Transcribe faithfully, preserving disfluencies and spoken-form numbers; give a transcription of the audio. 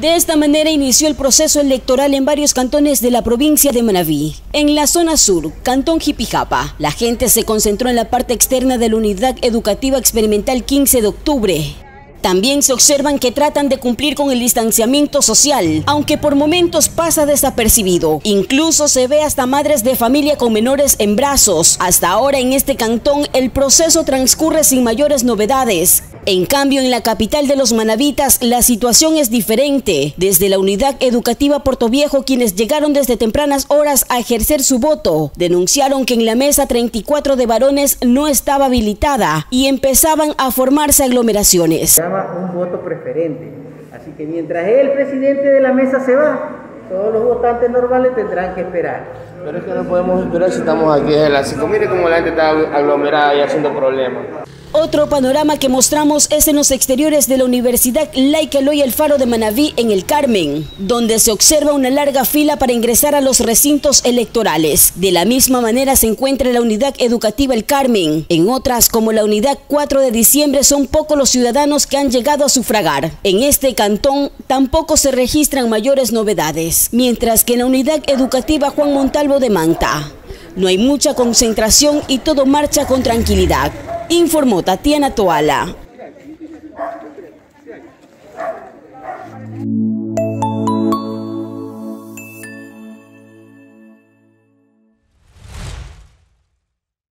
De esta manera inició el proceso electoral en varios cantones de la provincia de Manabí. En la zona sur, Cantón Jipijapa, la gente se concentró en la parte externa de la Unidad Educativa Experimental quince de octubre. También se observan que tratan de cumplir con el distanciamiento social, aunque por momentos pasa desapercibido. Incluso se ve hasta madres de familia con menores en brazos. Hasta ahora en este cantón el proceso transcurre sin mayores novedades. En cambio, en la capital de los manabitas la situación es diferente. Desde la Unidad Educativa Portoviejo, quienes llegaron desde tempranas horas a ejercer su voto, denunciaron que en la mesa treinta y cuatro de varones no estaba habilitada y empezaban a formarse aglomeraciones. Un voto preferente, así que mientras el presidente de la mesa se va, todos los votantes normales tendrán que esperar. Pero es que no podemos esperar si estamos aquí en la cinco. Mire cómo la gente está aglomerada y haciendo problemas. Otro panorama que mostramos es en los exteriores de la Universidad Laica Eloy Alfaro de Manabí en el Carmen, donde se observa una larga fila para ingresar a los recintos electorales. De la misma manera se encuentra la Unidad Educativa El Carmen. En otras, como la Unidad cuatro de diciembre, son pocos los ciudadanos que han llegado a sufragar. En este cantón tampoco se registran mayores novedades, mientras que en la Unidad Educativa Juan Montalvo de Manta no hay mucha concentración y todo marcha con tranquilidad, informó Tatiana Toala.